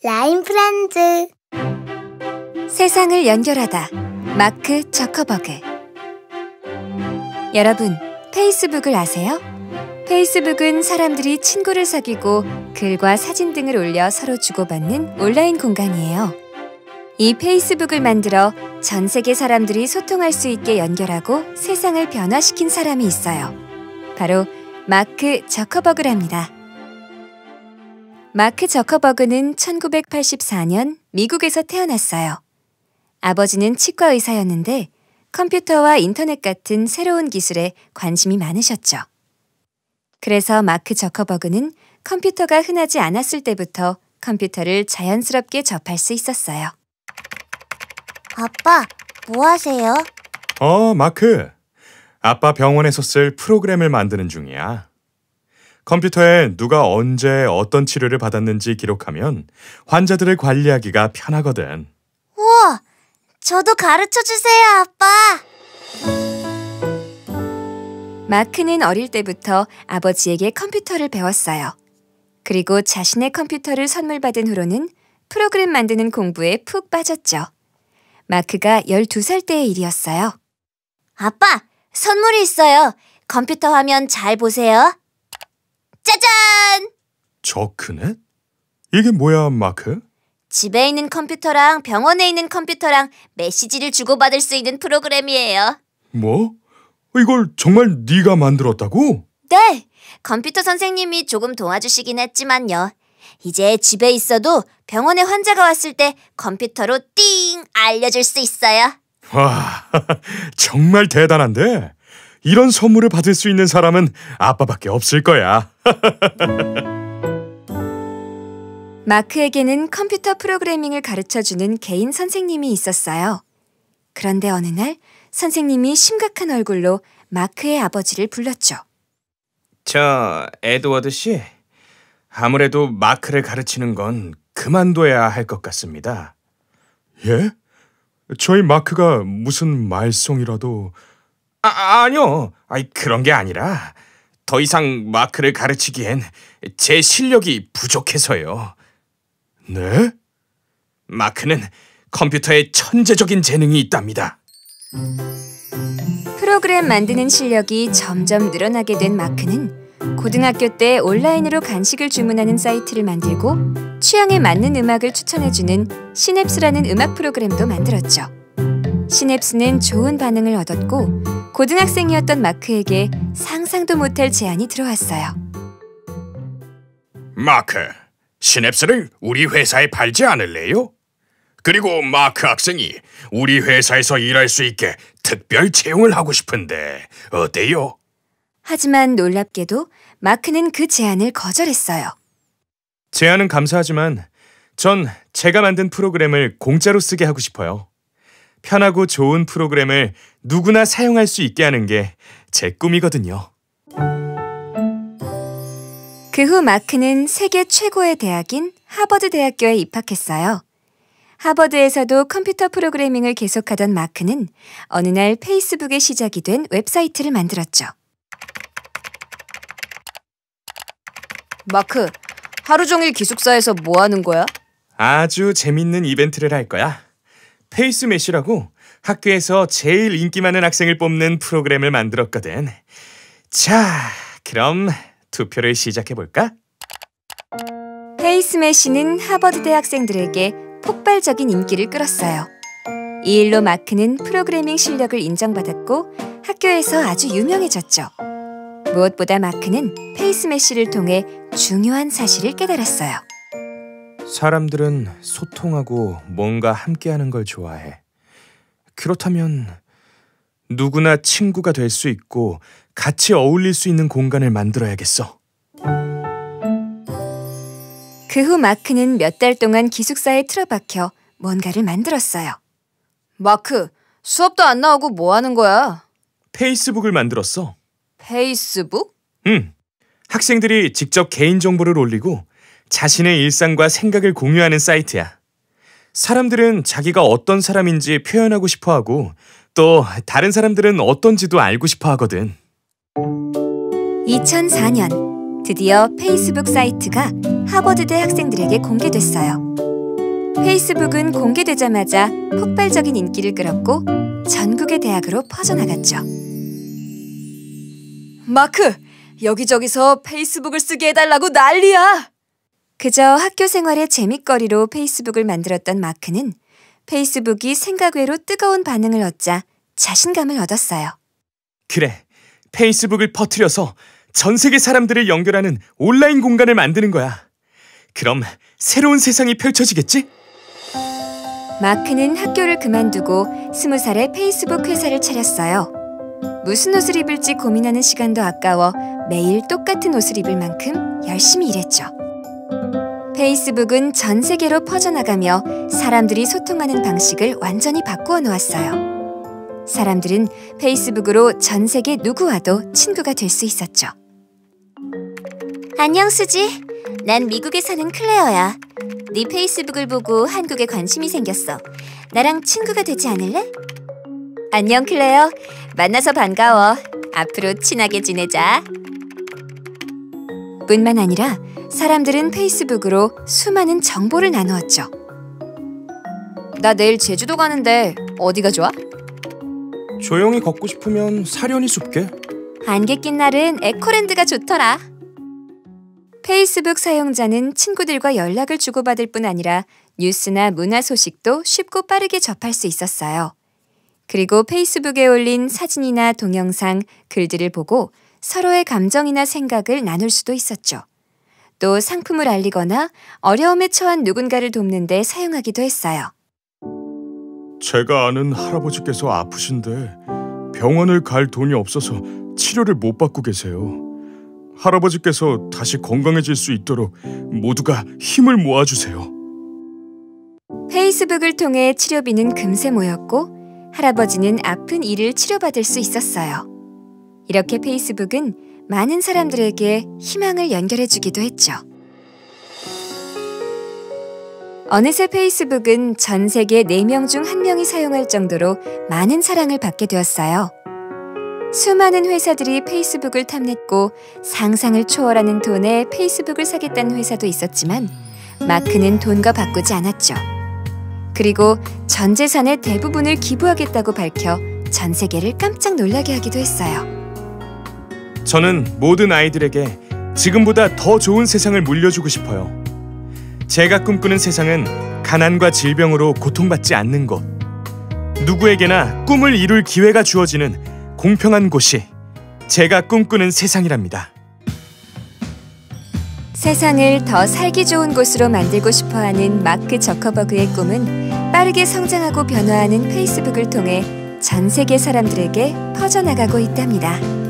라임 프렌즈. 세상을 연결하다. 마크 저커버그. 여러분, 페이스북을 아세요? 페이스북은 사람들이 친구를 사귀고 글과 사진 등을 올려 서로 주고받는 온라인 공간이에요. 이 페이스북을 만들어 전 세계 사람들이 소통할 수 있게 연결하고 세상을 변화시킨 사람이 있어요. 바로 마크 저커버그랍니다. 마크 저커버그는 1984년 미국에서 태어났어요. 아버지는 치과 의사였는데 컴퓨터와 인터넷 같은 새로운 기술에 관심이 많으셨죠. 그래서 마크 저커버그는 컴퓨터가 흔하지 않았을 때부터 컴퓨터를 자연스럽게 접할 수 있었어요. 아빠, 뭐 하세요? 마크. 아빠 병원에서 쓸 프로그램을 만드는 중이야. 컴퓨터에 누가 언제 어떤 치료를 받았는지 기록하면 환자들을 관리하기가 편하거든. 우와, 저도 가르쳐주세요, 아빠. 마크는 어릴 때부터 아버지에게 컴퓨터를 배웠어요. 그리고 자신의 컴퓨터를 선물 받은 후로는 프로그램 만드는 공부에 푹 빠졌죠. 마크가 12살 때의 일이었어요. 아빠, 선물이 있어요. 컴퓨터 화면 잘 보세요. 짜잔! 저 크네? 이게 뭐야, 마크? 집에 있는 컴퓨터랑 병원에 있는 컴퓨터랑 메시지를 주고받을 수 있는 프로그램이에요. 뭐? 이걸 정말 네가 만들었다고? 네, 컴퓨터 선생님이 조금 도와주시긴 했지만요. 이제 집에 있어도 병원에 환자가 왔을 때 컴퓨터로 띵! 알려줄 수 있어요. 와, 정말 대단한데? 이런 선물을 받을 수 있는 사람은 아빠밖에 없을 거야. 마크에게는 컴퓨터 프로그래밍을 가르쳐주는 개인 선생님이 있었어요. 그런데 어느 날 선생님이 심각한 얼굴로 마크의 아버지를 불렀죠. 저 에드워드 씨, 아무래도 마크를 가르치는 건 그만둬야 할 것 같습니다. 예? 저희 마크가 무슨 말썽이라도... 아니요. 그런 게 아니라 더 이상 마크를 가르치기엔 제 실력이 부족해서요. 네? 마크는 컴퓨터에 천재적인 재능이 있답니다. 프로그램 만드는 실력이 점점 늘어나게 된 마크는 고등학교 때 온라인으로 간식을 주문하는 사이트를 만들고 취향에 맞는 음악을 추천해주는 시냅스라는 음악 프로그램도 만들었죠. 시냅스는 좋은 반응을 얻었고 고등학생이었던 마크에게 상상도 못할 제안이 들어왔어요. 마크, 시냅스를 우리 회사에 팔지 않을래요? 그리고 마크 학생이 우리 회사에서 일할 수 있게 특별 채용을 하고 싶은데 어때요? 하지만 놀랍게도 마크는 그 제안을 거절했어요. 제안은 감사하지만 전 제가 만든 프로그램을 공짜로 쓰게 하고 싶어요. 편하고 좋은 프로그램을 누구나 사용할 수 있게 하는 게 제 꿈이거든요. 그 후 마크는 세계 최고의 대학인 하버드 대학교에 입학했어요. 하버드에서도 컴퓨터 프로그래밍을 계속하던 마크는 어느 날 페이스북의 시작이 된 웹사이트를 만들었죠. 마크, 하루 종일 기숙사에서 뭐 하는 거야? 아주 재밌는 이벤트를 할 거야. 페이스매시라고 학교에서 제일 인기 많은 학생을 뽑는 프로그램을 만들었거든. 자, 그럼 투표를 시작해볼까? 페이스매시는 하버드 대학생들에게 폭발적인 인기를 끌었어요. 이 일로 마크는 프로그래밍 실력을 인정받았고 학교에서 아주 유명해졌죠. 무엇보다 마크는 페이스매시를 통해 중요한 사실을 깨달았어요. 사람들은 소통하고 뭔가 함께하는 걸 좋아해. 그렇다면 누구나 친구가 될 수 있고 같이 어울릴 수 있는 공간을 만들어야겠어. 그 후 마크는 몇 달 동안 기숙사에 틀어박혀 뭔가를 만들었어요. 마크, 수업도 안 나오고 뭐 하는 거야? 페이스북을 만들었어. 페이스북? 학생들이 직접 개인정보를 올리고 자신의 일상과 생각을 공유하는 사이트야. 사람들은 자기가 어떤 사람인지 표현하고 싶어하고 또 다른 사람들은 어떤지도 알고 싶어 하거든. 2004년 드디어 페이스북 사이트가 하버드대 학생들에게 공개됐어요. 페이스북은 공개되자마자 폭발적인 인기를 끌었고 전국의 대학으로 퍼져나갔죠. 마크, 여기저기서 페이스북을 쓰게 해달라고 난리야! 그저 학교 생활의 재밌거리로 페이스북을 만들었던 마크는 페이스북이 생각 외로 뜨거운 반응을 얻자 자신감을 얻었어요. 그래, 페이스북을 퍼뜨려서 전 세계 사람들을 연결하는 온라인 공간을 만드는 거야. 그럼 새로운 세상이 펼쳐지겠지? 마크는 학교를 그만두고 20살에 페이스북 회사를 차렸어요. 무슨 옷을 입을지 고민하는 시간도 아까워 매일 똑같은 옷을 입을 만큼 열심히 일했죠. 페이스북은 전 세계로 퍼져나가며 사람들이 소통하는 방식을 완전히 바꾸어 놓았어요. 사람들은 페이스북으로 전 세계 누구와도 친구가 될 수 있었죠. 안녕 수지. 난 미국에 사는 클레어야. 네 페이스북을 보고 한국에 관심이 생겼어. 나랑 친구가 되지 않을래? 안녕 클레어. 만나서 반가워. 앞으로 친하게 지내자. 뿐만 아니라 사람들은 페이스북으로 수많은 정보를 나누었죠. 나 내일 제주도 가는데 어디가 좋아? 조용히 걷고 싶으면 사려니 숲게. 안개 낀 날은 에코랜드가 좋더라. 페이스북 사용자는 친구들과 연락을 주고받을 뿐 아니라 뉴스나 문화 소식도 쉽고 빠르게 접할 수 있었어요. 그리고 페이스북에 올린 사진이나 동영상, 글들을 보고 서로의 감정이나 생각을 나눌 수도 있었죠. 또 상품을 알리거나 어려움에 처한 누군가를 돕는 데 사용하기도 했어요. 제가 아는 할아버지께서 아프신데 병원을 갈 돈이 없어서 치료를 못 받고 계세요. 할아버지께서 다시 건강해질 수 있도록 모두가 힘을 모아주세요. 페이스북을 통해 치료비는 금세 모였고 할아버지는 아픈 이를 치료받을 수 있었어요. 이렇게 페이스북은 많은 사람들에게 희망을 연결해주기도 했죠. 어느새 페이스북은 전 세계 4명 중 1명이 사용할 정도로 많은 사랑을 받게 되었어요. 수많은 회사들이 페이스북을 탐냈고 상상을 초월하는 돈에 페이스북을 사겠다는 회사도 있었지만 마크는 돈과 바꾸지 않았죠. 그리고 전 재산의 대부분을 기부하겠다고 밝혀 전 세계를 깜짝 놀라게 하기도 했어요. 저는 모든 아이들에게 지금보다 더 좋은 세상을 물려주고 싶어요. 제가 꿈꾸는 세상은 가난과 질병으로 고통받지 않는 곳. 누구에게나 꿈을 이룰 기회가 주어지는 공평한 곳이 제가 꿈꾸는 세상이랍니다. 세상을 더 살기 좋은 곳으로 만들고 싶어하는 마크 저커버그의 꿈은 빠르게 성장하고 변화하는 페이스북을 통해 전 세계 사람들에게 퍼져나가고 있답니다.